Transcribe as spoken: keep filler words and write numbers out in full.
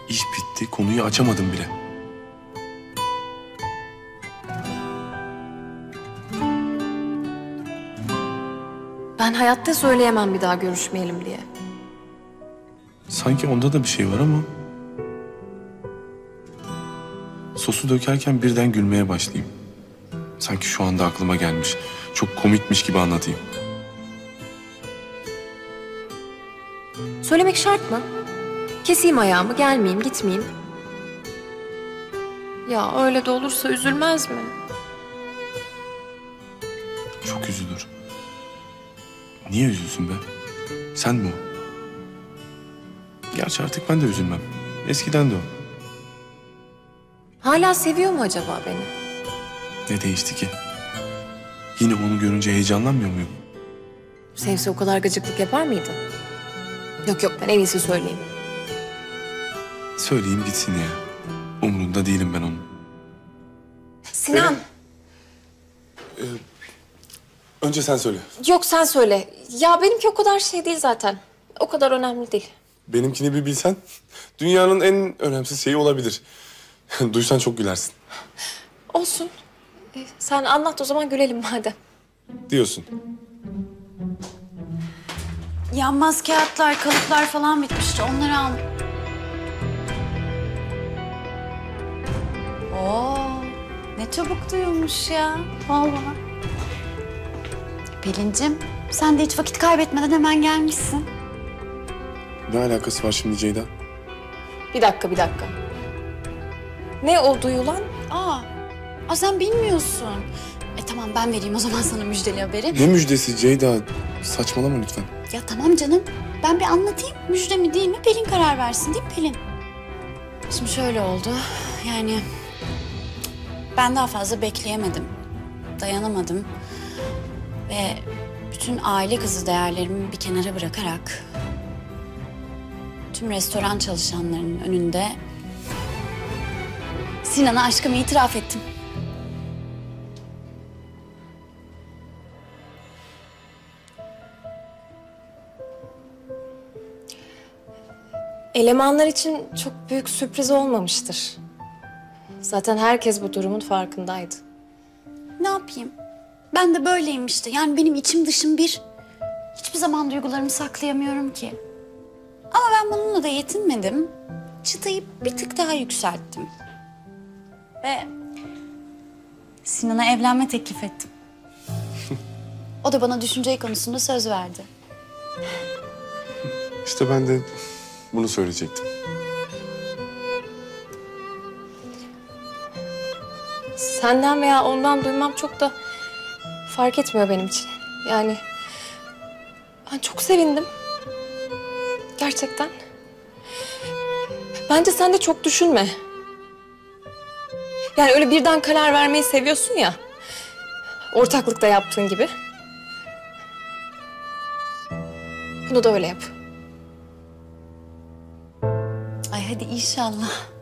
İş bitti, konuyu açamadım bile. Ben hayatta söyleyemem bir daha görüşmeyelim diye. Sanki onda da bir şey var ama... Sosu dökerken birden gülmeye başlayayım. Sanki şu anda aklıma gelmiş. Çok komikmiş gibi anlatayım. Söylemek şart mı? Keseyim ayağımı, gelmeyeyim, gitmeyeyim. Ya öyle de olursa üzülmez mi? Çok üzülür. Niye üzülsün be? Sen mi o? Gerçi artık ben de üzülmem. Eskiden de o. Hala seviyor mu acaba beni? Ne değişti ki? Yine onu görünce heyecanlanmıyor muyum? Sevse o kadar gıcıklık yapar mıydı? Yok yok, ben en iyisi söyleyeyim. Söyleyeyim gitsin ya. Umurunda değilim ben onun. Sinan. Ee, önce sen söyle. Yok sen söyle. Ya benimki o kadar şey değil zaten. O kadar önemli değil. Benimkini bir bilsen dünyanın en önemsiz şeyi olabilir. Duysan çok gülersin. Olsun. Ee, sen anlat o zaman, gülelim madem. Diyorsun. Yanmaz kağıtlar, kalıplar falan bitmişti. Onları al. Oo, ne çabuk duyulmuş ya. Vallahi. Pelin'cim, sen de hiç vakit kaybetmeden hemen gelmişsin. Ne alakası var şimdi Ceyda? Bir dakika, bir dakika. Ne o duyulan? Aa, aa sen bilmiyorsun. E tamam, ben vereyim o zaman sana müjdeli haberi. Ne müjdesi Ceyda? Saçmalama lütfen. Ya tamam canım, ben bir anlatayım. Müjde mi değil mi Pelin karar versin, değil mi Pelin? Şimdi şöyle oldu, yani ben daha fazla bekleyemedim. Dayanamadım. Ve bütün aile kızı değerlerimi bir kenara bırakarak... tüm restoran çalışanlarının önünde Sinan'a aşkımı itiraf ettim. Elemanlar için çok büyük sürpriz olmamıştır. Zaten herkes bu durumun farkındaydı. Ne yapayım? Ben de böyleyim işte. Yani benim içim dışım bir. Hiçbir zaman duygularımı saklayamıyorum ki. Ama ben bununla da yetinmedim. Çıtayı bir tık daha yükselttim. Ve Sinan'a evlenme teklif ettim. O da bana düşünce konusunda söz verdi. İşte ben de bunu söyleyecektim. Senden veya ondan duymam çok da fark etmiyor benim için. Yani ben çok sevindim. Gerçekten. Bence sen de çok düşünme. Yani öyle birden karar vermeyi seviyorsun ya. Ortaklıkta yaptığın gibi. Bunu da öyle yap. Ay hadi inşallah.